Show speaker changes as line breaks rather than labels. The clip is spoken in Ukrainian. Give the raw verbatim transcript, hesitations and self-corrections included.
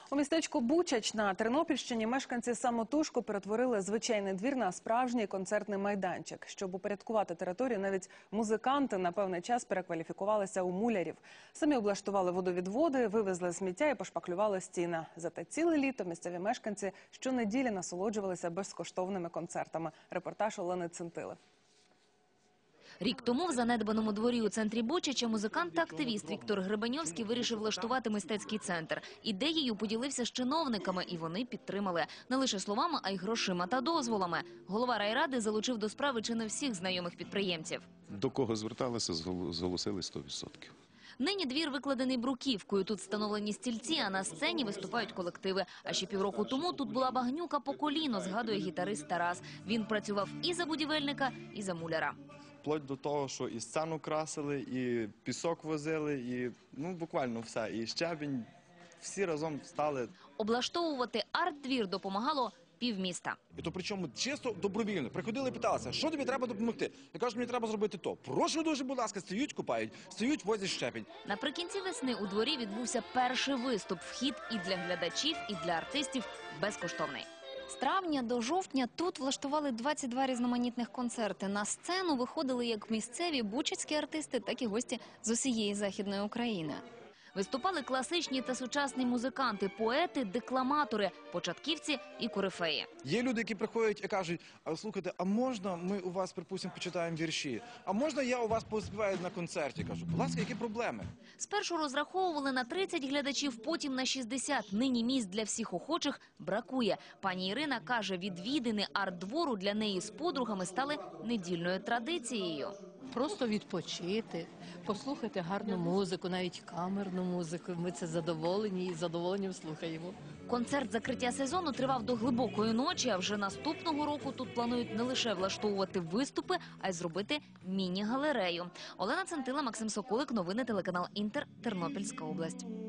У містечку Бучач на Тернопільщині мешканці самотужку перетворили звичайний двір на справжній концертний майданчик. Щоб упорядкувати територію, навіть музиканти на певний час перекваліфікувалися у мулярів. Самі облаштували водовідводи, вивезли сміття і пошпаклювали стіни. Зате ціле літо місцеві мешканці щонеділі насолоджувалися безкоштовними концертами. Репортаж Олени Центили.
Рік тому в занедбаному дворі у центрі Бучача музикант та активіст Віктор Гребеньовський вирішив влаштувати мистецький центр. Ідеєю поділився з чиновниками, і вони підтримали. Не лише словами, а й грошима та дозволами. Голова райради залучив до справи чи не всіх знайомих підприємців.
До кого зверталися, зголосили сто відсотків.
Нині двір викладений бруківкою, тут встановлені стільці, а на сцені виступають колективи. А ще півроку тому тут була багнюка по коліно, згадує гітарист Тарас. Він працював і за будівельника, і за муляра.
Вплоть до того, що і сцену красили, і пісок возили, і ну буквально все, і щебінь. Всі разом стали.
Облаштовувати арт-двір допомагало півміста.
І то причому чисто добровільно. Приходили і питалися, що тобі треба допомогти. Я кажу, мені треба зробити то. Прошу дуже, будь ласка, стають, купають, стають, возять щебінь.
Наприкінці весни у дворі відбувся перший виступ. Вхід і для глядачів, і для артистів безкоштовний. З травня до жовтня тут влаштували двадцять два різноманітних концерти. На сцену виходили як місцеві бучацькі артисти, так і гості з усієї Західної України. Виступали класичні та сучасні музиканти, поети, декламатори, початківці і корифеї.
Є люди, які приходять і кажуть, а слухайте, а можна ми у вас, припустимо, почитаємо вірші? А можна я у вас поспіваю на концерті? Кажу, будь ласка, які проблеми?
Спершу розраховували на тридцять глядачів, потім на шістдесят. Нині місць для всіх охочих бракує. Пані Ірина каже, відвідини арт-двору для неї з подругами стали недільною традицією.
Просто відпочити, послухати гарну музику, навіть камерну музику. Ми це задоволені і з задоволенням слухаємо.
Концерт закриття сезону тривав до глибокої ночі, а вже наступного року тут планують не лише влаштовувати виступи, а й зробити міні-галерею. Олена Центила, Максим Соколик, новини телеканал Інтер, Тернопільська область.